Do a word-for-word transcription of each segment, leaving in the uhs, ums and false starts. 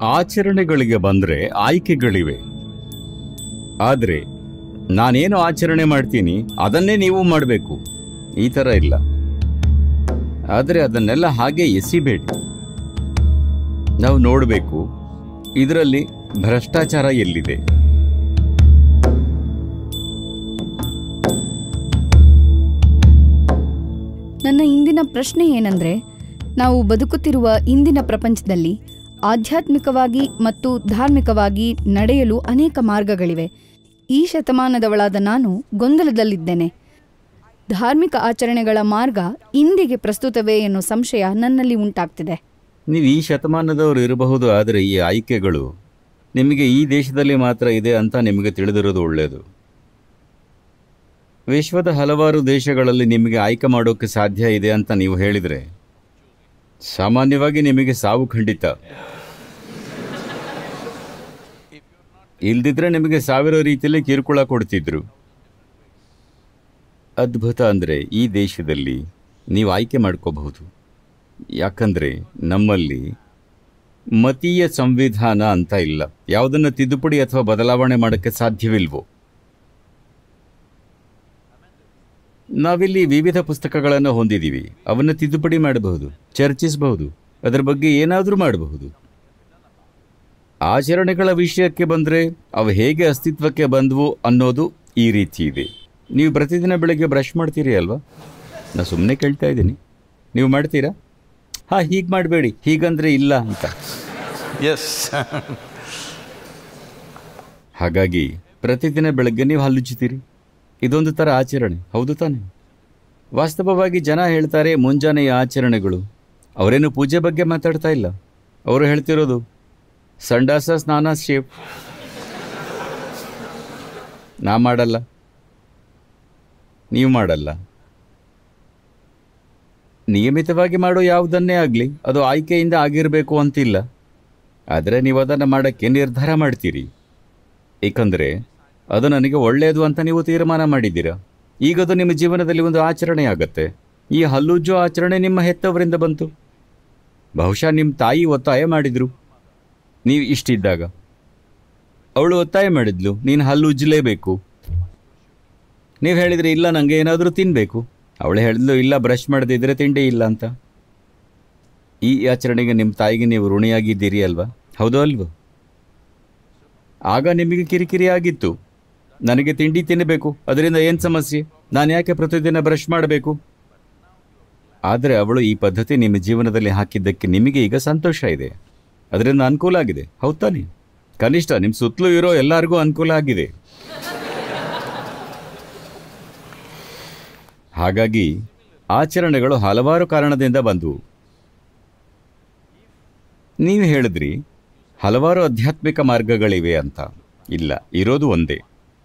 ಆಚರಣೆಗಳಿಗೆ ಬಂದರೆ ಆಯ್ಕೆಗಳಿವೆ. ಆದರೆ ನಾನೇನು ಆಚರಣೆ ಮಾಡ್ತೀನಿ ಅದನ್ನೇ ನೀವು ಮಾಡಬೇಕು, ಈ ಥರ ಇಲ್ಲ. ಆದರೆ ಅದನ್ನೆಲ್ಲ ಹಾಗೆ ಎಸಿಬೇಡಿ. ನಾವು ನೋಡಬೇಕು ಇದರಲ್ಲಿ ಭ್ರಷ್ಟಾಚಾರ ಎಲ್ಲಿದೆ. ನನ್ನ ಇಂದಿನ ಪ್ರಶ್ನೆ ಏನಂದ್ರೆ, ನಾವು ಬದುಕುತ್ತಿರುವ ಇಂದಿನ ಪ್ರಪಂಚದಲ್ಲಿ ಆಧ್ಯಾತ್ಮಿಕವಾಗಿ ಮತ್ತು ಧಾರ್ಮಿಕವಾಗಿ ನಡೆಯಲು ಅನೇಕ ಮಾರ್ಗಗಳಿವೆ. ಈ ಶತಮಾನದವಳಾದ ನಾನು ಗೊಂದಲದಲ್ಲಿದ್ದೇನೆ. ಧಾರ್ಮಿಕ ಆಚರಣೆಗಳ ಮಾರ್ಗ ಇಂದಿಗೆ ಪ್ರಸ್ತುತವೇ ಎನ್ನುವ ಸಂಶಯ ನನ್ನಲ್ಲಿ ಉಂಟಾಗ್ತಿದೆ. ನೀವು ಈ ಶತಮಾನದವರು ಇರಬಹುದು, ಆದರೆ ಈ ಆಯ್ಕೆಗಳು ನಿಮಗೆ ಈ ದೇಶದಲ್ಲಿ ಮಾತ್ರ ಇದೆ ಅಂತ ನಿಮಗೆ ತಿಳಿದಿರೋದು ಒಳ್ಳೆಯದು. ವಿಶ್ವದ ಹಲವಾರು ದೇಶಗಳಲ್ಲಿ ನಿಮಗೆ ಆಯ್ಕೆ ಮಾಡೋಕ್ಕೆ ಸಾಧ್ಯ ಇದೆ ಅಂತ ನೀವು ಹೇಳಿದರೆ ಸಾಮಾನ್ಯವಾಗಿ ನಿಮಗೆ ಸಾವು ಖಂಡಿತ. ಇಲ್ದಿದ್ರೆ ನಿಮಗೆ ಸಾವಿರ ರೀತಿಯಲ್ಲಿ ಕಿರುಕುಳ ಕೊಡ್ತಿದ್ರು. ಅದ್ಭುತ ಅಂದರೆ ಈ ದೇಶದಲ್ಲಿ ನೀವು ಆಯ್ಕೆ ಮಾಡ್ಕೋಬಹುದು. ಯಾಕಂದರೆ ನಮ್ಮಲ್ಲಿ ಮತೀಯ ಸಂವಿಧಾನ ಅಂತ ಇಲ್ಲ. ಯಾವುದನ್ನು ತಿದ್ದುಪಡಿ ಅಥವಾ ಬದಲಾವಣೆ ಮಾಡೋಕ್ಕೆ ಸಾಧ್ಯವಿಲ್ವೋ. ನಾವಿಲ್ಲಿ ವಿವಿಧ ಪುಸ್ತಕಗಳನ್ನು ಹೊಂದಿದ್ದೀವಿ. ಅವನ್ನು ತಿದ್ದುಪಡಿ ಮಾಡಬಹುದು, ಚರ್ಚಿಸಬಹುದು, ಅದರ ಬಗ್ಗೆ ಏನಾದರೂ ಮಾಡಬಹುದು. ಆಚರಣೆಗಳ ವಿಷಯಕ್ಕೆ ಬಂದರೆ ಅವು ಹೇಗೆ ಅಸ್ತಿತ್ವಕ್ಕೆ ಬಂದವು ಅನ್ನೋದು ಈ ರೀತಿ ಇದೆ. ನೀವು ಪ್ರತಿದಿನ ಬೆಳಗ್ಗೆ ಬ್ರಷ್ ಮಾಡ್ತೀರಿ ಅಲ್ವಾ? ನಾನು ಸುಮ್ಮನೆ ಕೇಳ್ತಾ ಇದ್ದೀನಿ, ನೀವು ಮಾಡ್ತೀರಾ? ಹಾಂ, ಹೀಗೆ ಮಾಡಬೇಡಿ, ಹೀಗಂದರೆ ಇಲ್ಲ ಅಂತ. ಎಸ್. ಹಾಗಾಗಿ ಪ್ರತಿದಿನ ಬೆಳಗ್ಗೆ ನೀವು ಹಲ್ಲುಜ್ಜುತ್ತೀರಿ. ಇದೊಂದು ಥರ ಆಚರಣೆ, ಹೌದು ತಾನೆ? ವಾಸ್ತವವಾಗಿ ಜನ ಹೇಳ್ತಾರೆ ಮುಂಜಾನೆಯ ಆಚರಣೆಗಳು. ಅವರೇನು ಪೂಜೆ ಬಗ್ಗೆ ಮಾತಾಡ್ತಾ ಇಲ್ಲ. ಅವರು ಹೇಳ್ತಿರೋದು ಸಂಡಾಸ, ಸ್ನಾನ, ಶೇಪ್. ನಾ ಮಾಡಲ್ಲ, ನೀವು ಮಾಡಲ್ಲ. ನಿಯಮಿತವಾಗಿ ಮಾಡೋ ಯಾವುದನ್ನೇ ಆಗಲಿ ಅದು ಆಯ್ಕೆಯಿಂದ ಆಗಿರಬೇಕು ಅಂತಿಲ್ಲ. ಆದರೆ ನೀವು ಅದನ್ನು ಮಾಡೋಕ್ಕೆ ನಿರ್ಧಾರ ಮಾಡ್ತೀರಿ, ಏಕೆಂದರೆ ಅದು ನನಗೆ ಒಳ್ಳೆಯದು ಅಂತ ನೀವು ತೀರ್ಮಾನ ಮಾಡಿದ್ದೀರಾ. ಈಗದು ನಿಮ್ಮ ಜೀವನದಲ್ಲಿ ಒಂದು ಆಚರಣೆ ಆಗುತ್ತೆ. ಈ ಹಲ್ಲುಜ್ಜೋ ಆಚರಣೆ ನಿಮ್ಮ ಹೆತ್ತವರಿಂದ ಬಂತು. ಬಹುಶಃ ನಿಮ್ಮ ತಾಯಿ ಒತ್ತಾಯ ಮಾಡಿದರು. ನೀವು ಇಷ್ಟಿದ್ದಾಗ ಅವಳು ಒತ್ತಾಯ ಮಾಡಿದ್ಲು, ನೀನು ಹಲ್ಲು ಉಜ್ಜಲೇಬೇಕು. ನೀವು ಹೇಳಿದರೆ ಇಲ್ಲ, ನನಗೆ ಏನಾದರೂ ತಿನ್ನಬೇಕು. ಅವಳು ಹೇಳಿದ್ಲು, ಇಲ್ಲ, ಬ್ರಷ್ ಮಾಡದಿದ್ದರೆ ತಿಂಡಿ ಇಲ್ಲ ಅಂತ. ಈ ಆಚರಣೆಗೆ ನಿಮ್ಮ ತಾಯಿಗೆ ನೀವು ಋಣಿಯಾಗಿದ್ದೀರಿ ಅಲ್ವಾ? ಹೌದೋ ಅಲ್ವೋ? ಆಗ ನಿಮಗೆ ಕಿರಿಕಿರಿ ಆಗಿತ್ತು, ನನಗೆ ತಿಂಡಿ ತಿನ್ನಬೇಕು, ಅದರಿಂದ ಏನು ಸಮಸ್ಯೆ, ನಾನು ಯಾಕೆ ಪ್ರತಿದಿನ ಬ್ರಷ್ ಮಾಡಬೇಕು? ಆದರೆ ಅವಳು ಈ ಪದ್ಧತಿ ನಿಮ್ಮ ಜೀವನದಲ್ಲಿ ಹಾಕಿದ್ದಕ್ಕೆ ನಿಮಗೆ ಈಗ ಸಂತೋಷ ಇದೆ, ಅದರಿಂದ ಅನುಕೂಲ ಆಗಿದೆ, ಹೌದು ತಾನೆ? ಕನಿಷ್ಠ ನಿಮ್ಮ ಸುತ್ತಲೂ ಇರೋ ಎಲ್ಲರಿಗೂ ಅನುಕೂಲ ಆಗಿದೆ. ಹಾಗಾಗಿ ಆಚರಣೆಗಳು ಹಲವಾರು ಕಾರಣದಿಂದ ಬಂದವು. ನೀವು ಹೇಳಿದ್ರಿ ಹಲವಾರು ಆಧ್ಯಾತ್ಮಿಕ ಮಾರ್ಗಗಳಿವೆ ಅಂತ. ಇಲ್ಲ, ಇರೋದು ಒಂದೇ.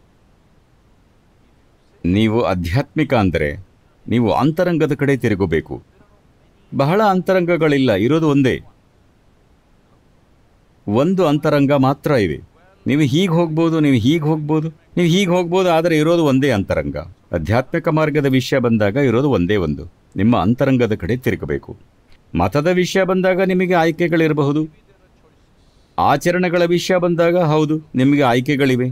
ನೀವು ಆಧ್ಯಾತ್ಮಿಕ ಅಂದರೆ ನೀವು ಅಂತರಂಗದ ಕಡೆ ತಿರುಗಬೇಕು. ಬಹಳ ಅಂತರಂಗಗಳಿಲ್ಲ, ಇರೋದು ಒಂದೇ. ಒಂದು ಅಂತರಂಗ ಮಾತ್ರ ಇದೆ. ನೀವು ಹೀಗೆ ಹೋಗ್ಬೋದು, ನೀವು ಹೀಗೆ ಹೋಗ್ಬೋದು, ನೀವು ಹೀಗೆ ಹೋಗ್ಬೋದು, ಆದರೆ ಇರೋದು ಒಂದೇ ಅಂತರಂಗ. ಆಧ್ಯಾತ್ಮಿಕ ಮಾರ್ಗದ ವಿಷಯ ಬಂದಾಗ ಇರೋದು ಒಂದೇ ಒಂದು, ನಿಮ್ಮ ಅಂತರಂಗದ ಕಡೆ ತಿರುಗಬೇಕು. ಮತದ ವಿಷಯ ಬಂದಾಗ ನಿಮಗೆ ಆಯ್ಕೆಗಳಿರಬಹುದು. ಆಚರಣೆಗಳ ವಿಷಯ ಬಂದಾಗ ಹೌದು, ನಿಮಗೆ ಆಯ್ಕೆಗಳಿವೆ.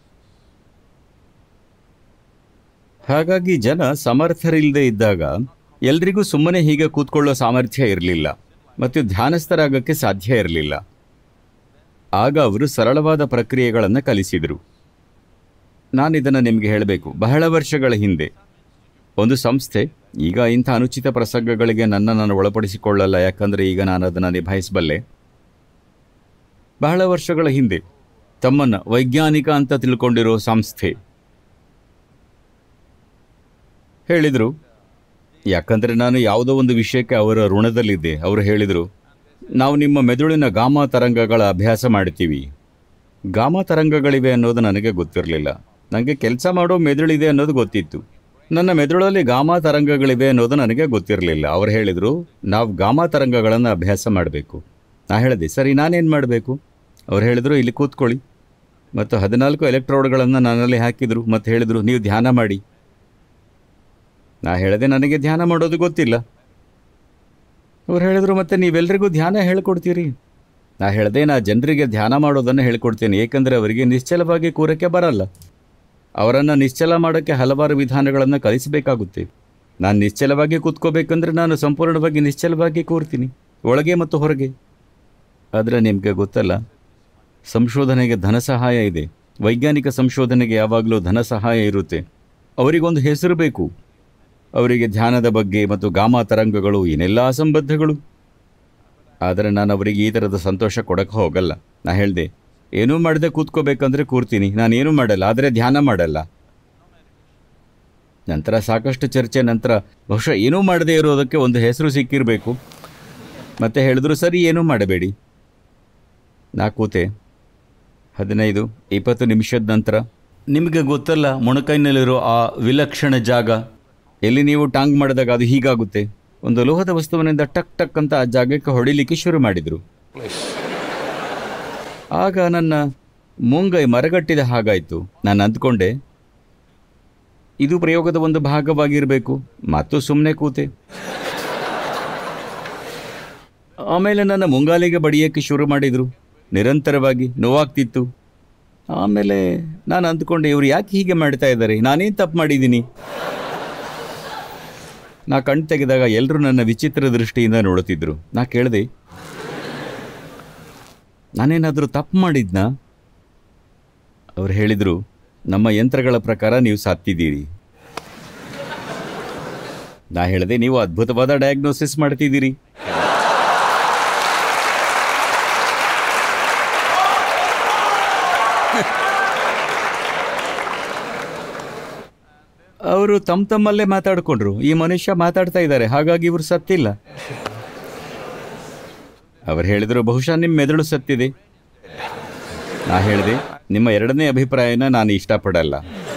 ಹಾಗಾಗಿ ಜನ ಸಮರ್ಥರಿಲ್ಲದೆ ಇದ್ದಾಗ ಎಲ್ರಿಗೂ ಸುಮ್ಮನೆ ಹೀಗೆ ಕೂತ್ಕೊಳ್ಳೋ ಸಾಮರ್ಥ್ಯ ಇರಲಿಲ್ಲ ಮತ್ತು ಧ್ಯಾನಸ್ಥರಾಗಕ್ಕೆ ಸಾಧ್ಯ ಇರಲಿಲ್ಲ. ಆಗ ಅವರು ಸರಳವಾದ ಪ್ರಕ್ರಿಯೆಗಳನ್ನು ಕಲಿಸಿದರು. ನಾನಿದನ್ನು ನಿಮಗೆ ಹೇಳಬೇಕು. ಬಹಳ ವರ್ಷಗಳ ಹಿಂದೆ ಒಂದು ಸಂಸ್ಥೆ, ಈಗ ಇಂಥ ಅನುಚಿತ ಪ್ರಸಂಗಗಳಿಗೆ ನನ್ನ ನಾನು ಒಳಪಡಿಸಿಕೊಳ್ಳಲ್ಲ, ಯಾಕಂದರೆ ಈಗ ನಾನು ಅದನ್ನು ನಿಭಾಯಿಸಬಲ್ಲೆ. ಬಹಳ ವರ್ಷಗಳ ಹಿಂದೆ ತಮ್ಮನ್ನು ವೈಜ್ಞಾನಿಕ ಅಂತ ತಿಳ್ಕೊಂಡಿರೋ ಸಂಸ್ಥೆ ಹೇಳಿದರು, ಯಾಕಂದರೆ ನಾನು ಯಾವುದೋ ಒಂದು ವಿಷಯಕ್ಕೆ ಅವರ ಋಣದಲ್ಲಿದ್ದೆ. ಅವರು ಹೇಳಿದರು, ನಾವು ನಿಮ್ಮ ಮೆದುಳಿನ ಗಾಮಾ ತರಂಗಗಳ ಅಭ್ಯಾಸ ಮಾಡ್ತೀವಿ. ಗಾಮಾ ತರಂಗಗಳಿವೆ ಅನ್ನೋದು ನನಗೆ ಗೊತ್ತಿರಲಿಲ್ಲ. ನನಗೆ ಕೆಲಸ ಮಾಡೋ ಮೆದುಳಿದೆ ಅನ್ನೋದು ಗೊತ್ತಿತ್ತು. ನನ್ನ ಮೆದುಳಲ್ಲಿ ಗಾಮಾ ತರಂಗಗಳಿವೆ ಅನ್ನೋದು ನನಗೆ ಗೊತ್ತಿರಲಿಲ್ಲ. ಅವ್ರು ಹೇಳಿದರು, ನಾವು ಗಾಮಾ ತರಂಗಗಳನ್ನು ಅಭ್ಯಾಸ ಮಾಡಬೇಕು. ನಾ ಹೇಳಿದೆ, ಸರಿ, ನಾನೇನು ಮಾಡಬೇಕು? ಅವ್ರು ಹೇಳಿದರು, ಇಲ್ಲಿ ಕೂತ್ಕೊಳ್ಳಿ. ಮತ್ತು ಹದಿನಾಲ್ಕು ಎಲೆಕ್ಟ್ರೋಡ್ಗಳನ್ನು ನನ್ನಲ್ಲಿ ಹಾಕಿದರು ಮತ್ತು ಹೇಳಿದರು, ನೀವು ಧ್ಯಾನ ಮಾಡಿ. ನಾ ಹೇಳಿದೆ, ನನಗೆ ಧ್ಯಾನ ಮಾಡೋದು ಗೊತ್ತಿಲ್ಲ. ಅವ್ರು ಹೇಳಿದರು, ಮತ್ತೆ ನೀವೆಲ್ಲರಿಗೂ ಧ್ಯಾನ ಹೇಳ್ಕೊಡ್ತೀರಿ. ನಾ ಹೇಳಿದೆ, ನಾ ಜನರಿಗೆ ಧ್ಯಾನ ಮಾಡೋದನ್ನು ಹೇಳ್ಕೊಡ್ತೀನಿ, ಏಕೆಂದರೆ ಅವರಿಗೆ ನಿಶ್ಚಲವಾಗಿ ಕೂರಕ್ಕೆ ಬರಲ್ಲ. ಅವರನ್ನು ನಿಶ್ಚಲ ಮಾಡೋಕ್ಕೆ ಹಲವಾರು ವಿಧಾನಗಳನ್ನು ಕಲಿಸಬೇಕಾಗುತ್ತೆ. ನಾನು ನಿಶ್ಚಲವಾಗಿ ಕೂತ್ಕೋಬೇಕಂದ್ರೆ ನಾನು ಸಂಪೂರ್ಣವಾಗಿ ನಿಶ್ಚಲವಾಗಿ ಕೂರ್ತೀನಿ, ಒಳಗೆ ಮತ್ತು ಹೊರಗೆ. ಆದರೆ ನಿಮಗೆ ಗೊತ್ತಲ್ಲ, ಸಂಶೋಧನೆಗೆ ಧನ ಸಹಾಯ ಇದೆ. ವೈಜ್ಞಾನಿಕ ಸಂಶೋಧನೆಗೆ ಯಾವಾಗಲೂ ಧನ ಸಹಾಯ ಇರುತ್ತೆ. ಅವರಿಗೊಂದು ಹೆಸರು ಬೇಕು. ಅವರಿಗೆ ಧ್ಯಾನದ ಬಗ್ಗೆ ಮತ್ತು ಗಾಮಾ ತರಂಗಗಳು ಏನೆಲ್ಲ ಅಸಂಬದ್ಧಗಳು. ಆದರೆ ನಾನು ಅವರಿಗೆ ಈ ಥರದ ಸಂತೋಷ ಕೊಡೋಕ್ಕೆ ಹೋಗಲ್ಲ. ನಾ ಹೇಳಿದೆ, ಏನೂ ಮಾಡದೆ ಕೂತ್ಕೋಬೇಕಂದ್ರೆ ಕೂರ್ತೀನಿ, ನಾನೇನೂ ಮಾಡಲ್ಲ, ಆದರೆ ಧ್ಯಾನ ಮಾಡಲ್ಲ. ನಂತರ ಸಾಕಷ್ಟು ಚರ್ಚೆ ನಂತರ ಬಹುಶಃ ಏನೂ ಮಾಡದೇ ಇರೋದಕ್ಕೆ ಒಂದು ಹೆಸರು ಸಿಕ್ಕಿರಬೇಕು. ಮತ್ತೆ ಹೇಳಿದ್ರು, ಸರಿ ಏನೂ ಮಾಡಬೇಡಿ. ನಾ ಕೂತೆ. ಹದಿನೈದು ಇಪ್ಪತ್ತು ನಿಮಿಷದ ನಂತರ ನಿಮಗೆ ಗೊತ್ತಲ್ಲ, ಮೊಣಕೈನಲ್ಲಿರೋ ಆ ವಿಲಕ್ಷಣ ಜಾಗ ಎಲ್ಲಿ ನೀವು ಟಾಂಗ್ ಮಾಡಿದಾಗ ಅದು ಹೀಗಾಗುತ್ತೆ. ಒಂದು ಲೋಹದ ವಸ್ತುವಿನಿಂದ ಟಕ್ ಟಕ್ ಅಂತ ಆ ಜಾಗಕ್ಕೆ ಹೊಡಿಲಿಕ್ಕೆ ಶುರು ಮಾಡಿದರು. ಆಗ ನನ್ನ ಮುಂಗೈ ಮರಗಟ್ಟಿದ ಹಾಗಾಯಿತು. ನಾನು ಅಂದ್ಕೊಂಡೆ, ಇದು ಪ್ರಯೋಗದ ಒಂದು ಭಾಗವಾಗಿರಬೇಕು, ಮತ್ತು ಸುಮ್ಮನೆ ಕೂತೆ. ಆಮೇಲೆ ನನ್ನ ಮುಂಗಾಲಿಗೆ ಬಡಿಯೋಕ್ಕೆ ಶುರು ಮಾಡಿದರು. ನಿರಂತರವಾಗಿ ನೋವಾಗ್ತಿತ್ತು. ಆಮೇಲೆ ನಾನು ಅಂದ್ಕೊಂಡೆ, ಇವರು ಯಾಕೆ ಹೀಗೆ ಮಾಡ್ತಾ ಇದ್ದಾರೆ, ನಾನೇನು ತಪ್ಪು ಮಾಡಿದ್ದೀನಿ? ನಾ ಕಣ್ಣು ತೆಗೆದಾಗ ಎಲ್ಲರೂ ನನ್ನ ವಿಚಿತ್ರ ದೃಷ್ಟಿಯಿಂದ ನೋಡುತ್ತಿದ್ದರು. ನಾ ಕೇಳಿದೆ, ನಾನೇನಾದರೂ ತಪ್ಪು ಮಾಡಿದ್ನಾ? ಅವ್ರು ಹೇಳಿದರು, ನಮ್ಮ ಯಂತ್ರಗಳ ಪ್ರಕಾರ ನೀವು ಸತ್ತಿದ್ದೀರಿ. ನಾ ಹೇಳಿದೆ, ನೀವು ಅದ್ಭುತವಾದ ಡಯಾಗ್ನೋಸಿಸ್ ಮಾಡ್ತಿದ್ದೀರಿ. ಅವರು ತಮ್ಮ ತಮ್ಮಲ್ಲೇ ಮಾತಾಡಿಕೊಂಡ್ರು, ಈ ಮನುಷ್ಯ ಮಾತಾಡ್ತಾ ಇದ್ದಾರೆ, ಹಾಗಾಗಿ ಇವರು ಸತ್ತಿಲ್ಲ. ಅವರು ಹೇಳಿದರು, ಬಹುಶಃ ನಿಮ್ಮ ಮೆದುಳು ಸತ್ತಿದೆ. ನಾ ಹೇಳಿದೆ, ನಿಮ್ಮ ಎರಡನೇ ಅಭಿಪ್ರಾಯನ ನಾನು ಇಷ್ಟಪಡಲ್ಲ.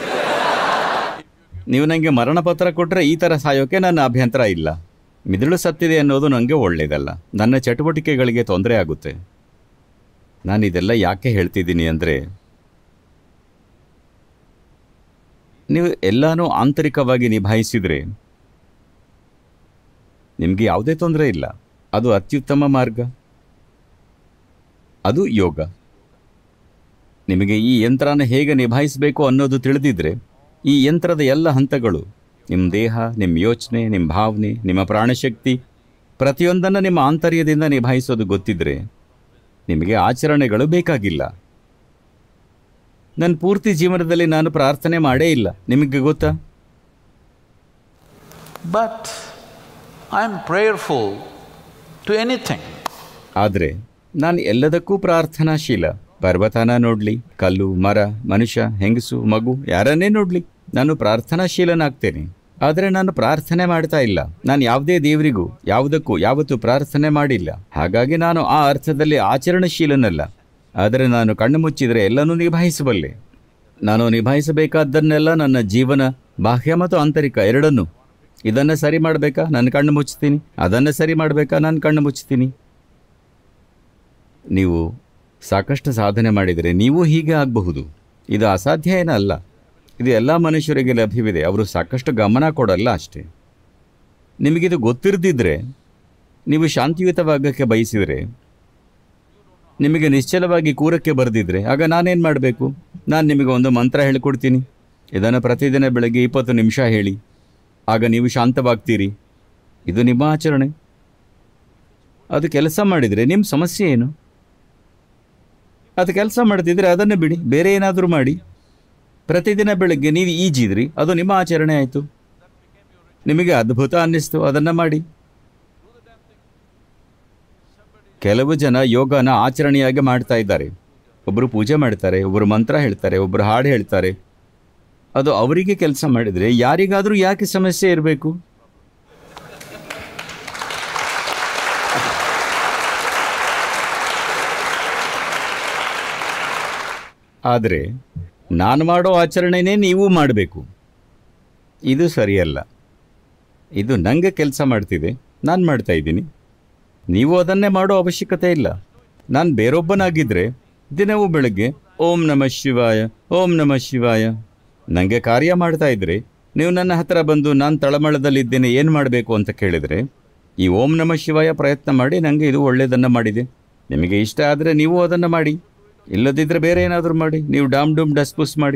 ನೀವು ನನಗೆ ಮರಣ ಪತ್ರ ಕೊಟ್ಟರೆ ಈ ಥರ ಸಾಯೋಕ್ಕೆ ನನ್ನ ಅಭ್ಯಂತರ ಇಲ್ಲ. ಮಿದುಳು ಸತ್ತಿದೆ ಅನ್ನೋದು ನನಗೆ ಒಳ್ಳೆಯದಲ್ಲ, ನನ್ನ ಚಟುವಟಿಕೆಗಳಿಗೆ ತೊಂದರೆ ಆಗುತ್ತೆ. ನಾನು ಇದೆಲ್ಲ ಯಾಕೆ ಹೇಳ್ತಿದ್ದೀನಿ ಅಂದರೆ, ನೀವು ಎಲ್ಲನೂ ಆಂತರಿಕವಾಗಿ ನಿಭಾಯಿಸಿದರೆ ನಿಮಗೆ ಯಾವುದೇ ತೊಂದರೆ ಇಲ್ಲ. ಅದು ಅತ್ಯುತ್ತಮ ಮಾರ್ಗ, ಅದು ಯೋಗ. ನಿಮಗೆ ಈ ಯಂತ್ರನ ಹೇಗೆ ನಿಭಾಯಿಸಬೇಕು ಅನ್ನೋದು ತಿಳಿದಿದ್ರೆ, ಈ ಯಂತ್ರದ ಎಲ್ಲ ಹಂತಗಳು, ನಿಮ್ಮ ದೇಹ, ನಿಮ್ಮ ಯೋಚನೆ, ನಿಮ್ಮ ಭಾವನೆ, ನಿಮ್ಮ ಪ್ರಾಣಶಕ್ತಿ, ಪ್ರತಿಯೊಂದನ್ನು ನಿಮ್ಮ ಆಂತರ್ಯದಿಂದ ನಿಭಾಯಿಸೋದು ಗೊತ್ತಿದ್ರೆ ನಿಮಗೆ ಆಚರಣೆಗಳು ಬೇಕಾಗಿಲ್ಲ. ನನ್ನ ಪೂರ್ತಿ ಜೀವನದಲ್ಲಿ ನಾನು ಪ್ರಾರ್ಥನೆ ಮಾಡೇ ಇಲ್ಲ, ನಿಮಗೆ ಗೊತ್ತಾ? But I am prayerful to anything. ಆದರೆ ನಾನು ಎಲ್ಲದಕ್ಕೂ ಪ್ರಾರ್ಥನಾಶೀಲ. ಪರ್ವತನ ನೋಡಲಿ, ಕಲ್ಲು, ಮರ, ಮನುಷ್ಯ, ಹೆಂಗಸು, ಮಗು, ಯಾರನ್ನೇ ನೋಡಲಿ, ನಾನು ಪ್ರಾರ್ಥನಾಶೀಲನಾಗ್ತೇನೆ. ಆದರೆ ನಾನು ಪ್ರಾರ್ಥನೆ ಮಾಡ್ತಾ ಇಲ್ಲ. ನಾನು ಯಾವುದೇ ದೇವರಿಗೂ ಯಾವುದಕ್ಕೂ ಯಾವತ್ತೂ ಪ್ರಾರ್ಥನೆ ಮಾಡಿಲ್ಲ. ಹಾಗಾಗಿ ನಾನು ಆ ಅರ್ಥದಲ್ಲಿ ಆಚರಣಶೀಲನಲ್ಲ. ಆದರೆ ನಾನು ಕಣ್ಣು ಮುಚ್ಚಿದರೆ ಎಲ್ಲನೂ ನಿಭಾಯಿಸಬಲ್ಲೆ. ನಾನು ನಿಭಾಯಿಸಬೇಕಾದ್ದನ್ನೆಲ್ಲ ನನ್ನ ಜೀವನ, ಬಾಹ್ಯ ಮತ್ತು ಆಂತರಿಕ ಎರಡನ್ನೂ. ಇದನ್ನು ಸರಿ ಮಾಡಬೇಕಾ, ನಾನು ಕಣ್ಣು ಮುಚ್ತೀನಿ. ಅದನ್ನು ಸರಿ ಮಾಡಬೇಕಾ, ನಾನು ಕಣ್ಣು ಮುಚ್ತೀನಿ. ನೀವು ಸಾಕಷ್ಟು ಸಾಧನೆ ಮಾಡಿದರೆ ನೀವು ಹೀಗೆ ಆಗಬಹುದು. ಇದು ಅಸಾಧ್ಯ ಏನಲ್ಲ. ಇದು ಎಲ್ಲ ಮನುಷ್ಯರಿಗೆ ಲಭ್ಯವಿದೆ. ಅವರು ಸಾಕಷ್ಟು ಗಮನ ಕೊಡಲ್ಲ ಅಷ್ಟೇ. ನಿಮಗಿದು ಗೊತ್ತಿರದಿದ್ದರೆ, ನೀವು ಶಾಂತಿಯುತವಾಗಕ್ಕೆ ಬಯಸಿದರೆ, ನಿಮಗೆ ನಿಶ್ಚಲವಾಗಿ ಕೂರಕ್ಕೆ ಬರೆದಿದ್ರೆ, ಆಗ ನಾನೇನು ಮಾಡಬೇಕು? ನಾನು ನಿಮಗೆ ಒಂದು ಮಂತ್ರ ಹೇಳಿಕೊಡ್ತೀನಿ. ಇದನ್ನು ಪ್ರತಿದಿನ ಬೆಳಗ್ಗೆ ಇಪ್ಪತ್ತು ನಿಮಿಷ ಹೇಳಿ. ಆಗ ನೀವು ಶಾಂತವಾಗ್ತೀರಿ. ಇದು ನಿಮ್ಮ ಆಚರಣೆ. ಅದು ಕೆಲಸ ಮಾಡಿದರೆ ನಿಮ್ಮ ಸಮಸ್ಯೆ ಏನು? ಅದು ಕೆಲಸ ಮಾಡ್ತಿದ್ರೆ ಅದನ್ನು ಬಿಡಿ, ಬೇರೆ ಏನಾದರೂ ಮಾಡಿ. ಪ್ರತಿದಿನ ಬೆಳಗ್ಗೆ ನೀವು ಈಜಿದ್ರಿ, ಅದು ನಿಮ್ಮ ಆಚರಣೆ ಆಯಿತು. ನಿಮಗೆ ಅದ್ಭುತ ಅನ್ನಿಸ್ತು, ಅದನ್ನು ಮಾಡಿ. ಕೆಲವು ಜನ ಯೋಗನ ಆಚರಣೆಯಾಗಿ ಮಾಡ್ತಾ ಇದ್ದಾರೆ. ಒಬ್ಬರು ಪೂಜೆ ಮಾಡ್ತಾರೆ, ಒಬ್ಬರು ಮಂತ್ರ ಹೇಳ್ತಾರೆ, ಒಬ್ಬರು ಹಾಡು ಹೇಳ್ತಾರೆ. ಅದು ಅವರಿಗೆ ಕೆಲಸ ಮಾಡಿದರೆ ಯಾರಿಗಾದರೂ ಯಾಕೆ ಸಮಸ್ಯೆ ಇರಬೇಕು? ಆದರೆ ನಾನು ಮಾಡೋ ಆಚರಣೆನೇ ನೀವು ಮಾಡಬೇಕು. ಇದು ಸರಿಯಲ್ಲ. ಇದು ನನಗೆ ಕೆಲಸ ಮಾಡ್ತಿದೆ, ನಾನು ಮಾಡ್ತಾ ಇದ್ದೀನಿ. ನೀವು ಅದನ್ನೇ ಮಾಡೋ ಅವಶ್ಯಕತೆ ಇಲ್ಲ. ನಾನು ಬೇರೊಬ್ಬನಾಗಿದ್ದರೆ ದಿನವೂ ಬೆಳಗ್ಗೆ ಓಂ ನಮಃ ಶಿವಾಯ, ಓಂ ನಮಃ ಶಿವಾಯ, ನನಗೆ ಕಾರ್ಯ ಮಾಡ್ತಾ ಇದ್ದರೆ ನೀವು ನನ್ನ ಹತ್ತಿರ ಬಂದು ನಾನು ತಳಮಳದಲ್ಲಿದ್ದೇನೆ, ಏನು ಮಾಡಬೇಕು ಅಂತ ಕೇಳಿದರೆ, ಈ ಓಂ ನಮಃ ಶಿವಾಯ ಪ್ರಯತ್ನ ಮಾಡಿ ನನಗೆ ಇದು ಒಳ್ಳೆಯದನ್ನು ಮಾಡಿದೆ, ನಿಮಗೆ ಇಷ್ಟ ಆದರೆ ನೀವು ಅದನ್ನು ಮಾಡಿ, ಇಲ್ಲದಿದ್ದರೆ ಬೇರೆ ಏನಾದರೂ ಮಾಡಿ. ನೀವು ಡಾಮ್ ಡೂಮ್ ಡಸ್ಪುಸ್ ಮಾಡಿ,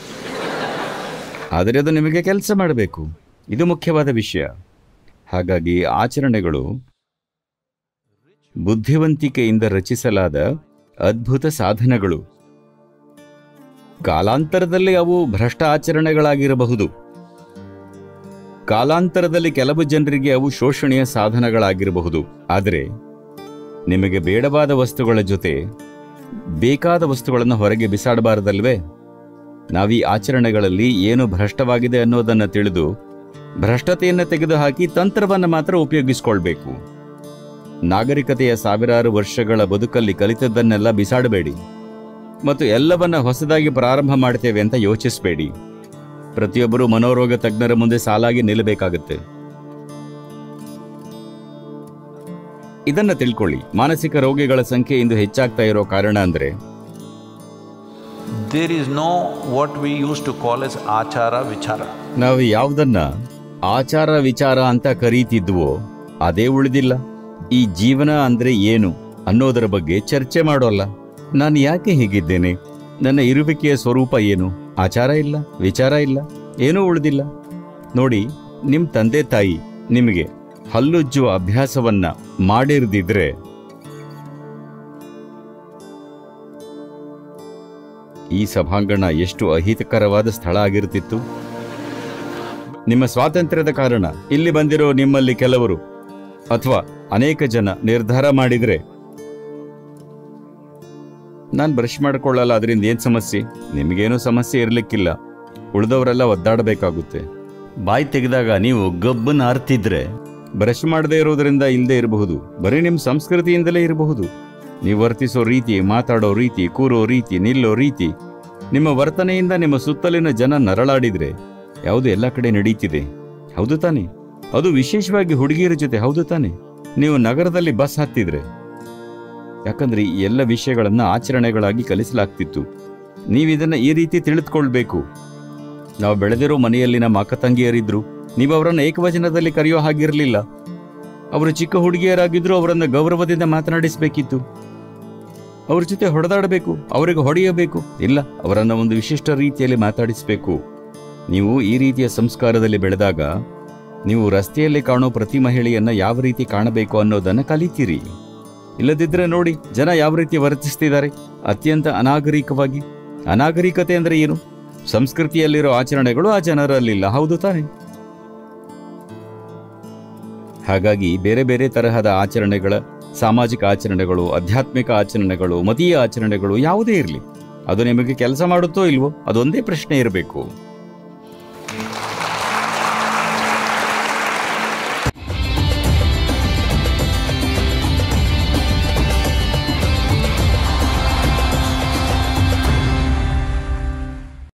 ಆದರೆ ಅದು ನಿಮಗೆ ಕೆಲಸ ಮಾಡಬೇಕು. ಇದು ಮುಖ್ಯವಾದ ವಿಷಯ. ಹಾಗಾಗಿ ಆಚರಣೆಗಳು ಬುದ್ಧಿವಂತಿಕೆಯಿಂದ ರಚಿಸಲಾದ ಅದ್ಭುತ ಸಾಧನಗಳು. ಕಾಲಾಂತರದಲ್ಲಿ ಅವು ಭ್ರಷ್ಟ ಆಚರಣೆಗಳಾಗಿರಬಹುದು. ಕಾಲಾಂತರದಲ್ಲಿ ಕೆಲವು ಜನರಿಗೆ ಅವು ಶೋಷಣೆಯ ಸಾಧನಗಳಾಗಿರಬಹುದು. ಆದರೆ ನಿಮಗೆ ಬೇಡವಾದ ವಸ್ತುಗಳ ಜೊತೆ ಬೇಕಾದ ವಸ್ತುಗಳನ್ನು ಹೊರಗೆ ಬಿಸಾಡಬಾರದಲ್ವೇ? ನಾವೀ ಆಚರಣೆಗಳಲ್ಲಿ ಏನು ಭ್ರಷ್ಟವಾಗಿದೆ ಅನ್ನೋದನ್ನು ತಿಳಿದು ಭ್ರಷ್ಟತೆಯನ್ನು ತೆಗೆದುಹಾಕಿ ತಂತ್ರವನ್ನು ಮಾತ್ರ ಉಪಯೋಗಿಸಿಕೊಳ್ಬೇಕು. ನಾಗರಿಕತೆಯ ಸಾವಿರಾರು ವರ್ಷಗಳ ಬದುಕಲ್ಲಿ ಕಲಿತದ್ದನ್ನೆಲ್ಲ ಬಿಸಾಡಬೇಡಿ ಮತ್ತು ಎಲ್ಲವನ್ನ ಹೊಸದಾಗಿ ಪ್ರಾರಂಭ ಮಾಡ್ತೇವೆ ಅಂತ ಯೋಚಿಸಬೇಡಿ. ಪ್ರತಿಯೊಬ್ಬರು ಮನೋರೋಗ ತಜ್ಞರ ಮುಂದೆ ಸಾಲಾಗಿ ನಿಲ್ಲಬೇಕಾಗುತ್ತೆ. ಇದನ್ನ ತಿಳ್ಕೊಳ್ಳಿ. ಮಾನಸಿಕ ರೋಗಿಗಳ ಸಂಖ್ಯೆ ಇಂದು ಹೆಚ್ಚಾಗ್ತಾ ಇರೋ ಕಾರಣ ಅಂದ್ರೆ there is no what we used to call as achara vichara. ನಾವು ಯಾವುದನ್ನ ಆಚಾರ ವಿಚಾರ ಅಂತ ಕರೀತಿದ್ವೋ ಅದೇ ಉಳಿದಿಲ್ಲ. ಈ ಜೀವನ ಅಂದ್ರೆ ಏನು ಅನ್ನೋದರ ಬಗ್ಗೆ ಚರ್ಚೆ ಮಾಡೋಲ್ಲ. ನಾನು ಯಾಕೆ ಹೀಗಿದ್ದೇನೆ, ನನ್ನ ಇರುವಿಕೆಯ ಸ್ವರೂಪ ಏನು, ಆಚಾರ ಇಲ್ಲ, ವಿಚಾರ ಇಲ್ಲ, ಏನೂ ಉಳಿದಿಲ್ಲ. ನೋಡಿ, ನಿಮ್ಮ ತಂದೆ ತಾಯಿ ನಿಮಗೆ ಹಲ್ಲುಜ್ಜುವ ಅಭ್ಯಾಸವನ್ನ ಮಾಡಿರದಿದ್ರೆ ಈ ಸಭಾಂಗಣ ಎಷ್ಟು ಅಹಿತಕರವಾದ ಸ್ಥಳ ಆಗಿರ್ತಿತ್ತು. ನಿಮ್ಮ ಸ್ವಾತಂತ್ರ್ಯದ ಕಾರಣ ಇಲ್ಲಿ ಬಂದಿರೋ ನಿಮ್ಮಲ್ಲಿ ಕೆಲವರು ಅಥವಾ ಅನೇಕ ಜನ ನಿರ್ಧಾರ ಮಾಡಿದ್ರೆ ನಾನು ಬ್ರಷ್ ಮಾಡ್ಕೊಳ್ಳಲ್ಲ, ಅದರಿಂದ ಏನು ಸಮಸ್ಯೆ, ನಿಮಗೇನೂ ಸಮಸ್ಯೆ ಇರಲಿಕ್ಕಿಲ್ಲ, ಉಳಿದವರೆಲ್ಲ ಒದ್ದಾಡಬೇಕಾಗುತ್ತೆ. ಬಾಯಿ ತೆಗೆದಾಗ ನೀವು ಗಬ್ಬನ್ನು ಅರ್ತಿದ್ರೆ ಬ್ರಷ್ ಮಾಡದೇ ಇರೋದ್ರಿಂದ ಇಲ್ಲದೆ ಇರಬಹುದು, ಬರೀ ನಿಮ್ಮ ಸಂಸ್ಕೃತಿಯಿಂದಲೇ ಇರಬಹುದು. ನೀವು ವರ್ತಿಸೋ ರೀತಿ, ಮಾತಾಡೋ ರೀತಿ, ಕೂರೋ ರೀತಿ, ನಿಲ್ಲೋ ರೀತಿ, ನಿಮ್ಮ ವರ್ತನೆಯಿಂದ ನಿಮ್ಮ ಸುತ್ತಲಿನ ಜನ ನರಳಾಡಿದ್ರೆ ಯಾವುದು ಎಲ್ಲ ಕಡೆ ನಡೀತಿದೆ, ಹೌದು ತಾನೆ? ಅದು ವಿಶೇಷವಾಗಿ ಹುಡುಗಿಯರ ಜೊತೆ, ಹೌದು ತಾನೆ? ನೀವು ನಗರದಲ್ಲಿ ಬಸ್ ಹತ್ತಿದ್ರೆ, ಯಾಕಂದ್ರೆ ಈ ಎಲ್ಲ ವಿಷಯಗಳನ್ನ ಆಚರಣೆಗಳಾಗಿ ಕಲಿಸಲಾಗ್ತಿತ್ತು. ನೀವಿದನ್ನ ಈ ರೀತಿ ತಿಳಿದುಕೊಳ್ಬೇಕು. ನಾವು ಬೆಳೆದಿರೋ ಮನೆಯಲ್ಲಿ ನಮ್ಮ ಅಕ್ಕ ತಂಗಿಯರಿದ್ರು, ನೀವು ಅವರನ್ನು ಏಕವಚನದಲ್ಲಿ ಕರೆಯೋ ಹಾಗಿರಲಿಲ್ಲ. ಅವರು ಚಿಕ್ಕ ಹುಡುಗಿಯರಾಗಿದ್ರು, ಅವರನ್ನು ಗೌರವದಿಂದ ಮಾತನಾಡಿಸಬೇಕಿತ್ತು, ಅವ್ರ ಜೊತೆ ಹೊಡೆದಾಡಬೇಕು, ಅವರಿಗೆ ಹೊಡೆಯಬೇಕು ಇಲ್ಲ, ಅವರನ್ನು ಒಂದು ವಿಶಿಷ್ಟ ರೀತಿಯಲ್ಲಿ ಮಾತಾಡಿಸಬೇಕು. ನೀವು ಈ ರೀತಿಯ ಸಂಸ್ಕಾರದಲ್ಲಿ ಬೆಳೆದಾಗ ನೀವು ರಸ್ತೆಯಲ್ಲಿ ಕಾಣೋ ಪ್ರತಿ ಮಹಿಳೆಯನ್ನ ಯಾವ ರೀತಿ ಕಾಣಬೇಕು ಅನ್ನೋದನ್ನ ಕಲಿತೀರಿ. ಇಲ್ಲದಿದ್ರೆ ನೋಡಿ, ಜನ ಯಾವ ರೀತಿ ವರ್ತಿಸ್ತಿದ್ದಾರೆ, ಅತ್ಯಂತ ಅನಾಗರಿಕವಾಗಿ. ಅನಾಗರಿಕತೆ ಅಂದ್ರೆ ಏನು? ಸಂಸ್ಕೃತಿಯಲ್ಲಿರೋ ಆಚರಣೆಗಳು ಆ ಜನರಲ್ಲಿಲ್ಲ, ಹೌದು ತಾನೆ? ಹಾಗಾಗಿ ಬೇರೆ ಬೇರೆ ತರಹದ ಆಚರಣೆಗಳ, ಸಾಮಾಜಿಕ ಆಚರಣೆಗಳು, ಆಧ್ಯಾತ್ಮಿಕ ಆಚರಣೆಗಳು, ಮತೀಯ ಆಚರಣೆಗಳು ಯಾವುದೇ ಇರಲಿ, ಅದು ನಿಮಗೆ ಕೆಲಸ ಮಾಡುತ್ತೋ ಇಲ್ವೋ ಅದೊಂದೇ ಪ್ರಶ್ನೆ ಇರಬೇಕು.